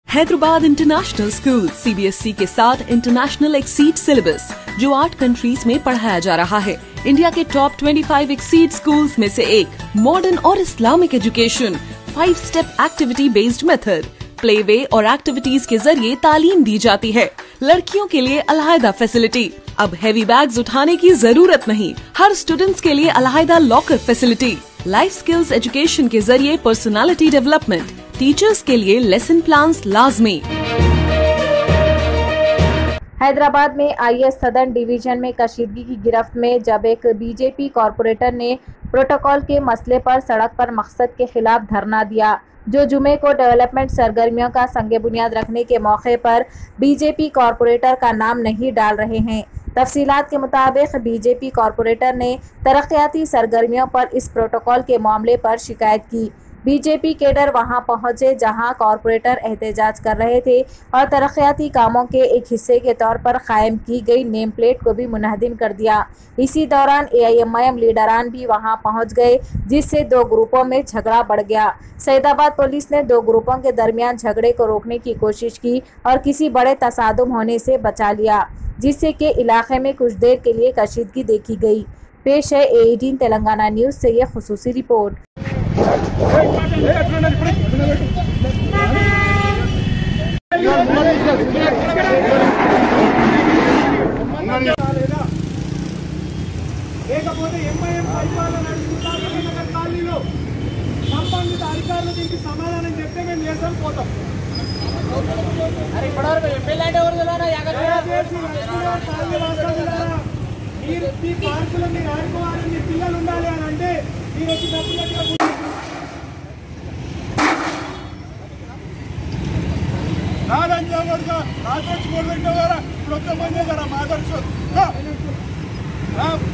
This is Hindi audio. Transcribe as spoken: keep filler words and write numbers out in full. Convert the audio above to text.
हैदराबाद इंटरनेशनल स्कूल सीबीएसई के साथ इंटरनेशनल एक्सीड सिलेबस जो आठ कंट्रीज में पढ़ाया जा रहा है। इंडिया के टॉप पच्चीस एक्सीड स्कूल्स में से एक। मॉडर्न और Islamic education, five step activity based method, play way और एक्टिविटीज के जरिए तालीम दी जाती है। लड़कियों के लिए अलहदा फैसिलिटी, अब हैवी बैग्स उठाने की जरूरत नहीं। हर स्टूडेंट्स के लिए अलहदा locker facility. Life skills education के जरिए पर्सनालिटी डेवलपमेंट। टीचर्स के लिए लेसन प्लान्स लाजमी। हैदराबाद में आईएएस सदर्न डिवीजन में कशीदगी की गिरफ्त में जब एक बीजेपी कॉरपोरेटर ने प्रोटोकॉल के मसले पर सड़क पर मकसद के खिलाफ धरना दिया, जो जुमे को डेवलपमेंट सरगर्मियों का संगे बुनियाद रखने के मौके पर बीजेपी कॉरपोरेटर का नाम नहीं डाल रहे हैं। तफसीलात के मुताबिक बीजेपी कॉरपोरेटर ने तरक्याती सरगर्मियों पर इस प्रोटोकॉल के मामले पर शिकायत की। बीजेपी केडर वहां पहुंचे जहां कॉरपोरेटर एहतजाज कर रहे थे और तरक्याती कामों के एक हिस्से के तौर पर कायम की गई नेम प्लेट को भी मुनहदिम कर दिया। इसी दौरान एआईएमआईएम लीडरान भी वहां पहुंच गए, जिससे दो ग्रुपों में झगड़ा बढ़ गया। सैदाबाद पुलिस ने दो ग्रुपों के दरमियान झगड़े को रोकने की कोशिश की और किसी बड़े तसादुम होने से बचा लिया, जिससे कि इलाके में कुछ देर के लिए कशीदगी देखी गई। पेश है ए एटीन तेलंगाना न्यूज से यह खुसूसी रिपोर्ट। లేకపోతే ఎంఐఎం పరిపాలన నడుస్తున్న కాలనీలో సంబంధిత అధికారులు దీనికి సమాధానం చెప్తే మేము చేసాం పోతాం. మీరు మీ పార్కులో మీరు ఆడుకోవాలి, మీ పిల్లలు ఉండాలి అని అంటే మీరు వచ్చి డబ్బులు నాదంగా ఆదర్శ ఇప్పుడు ఒక మంది కదా ఆదర్శ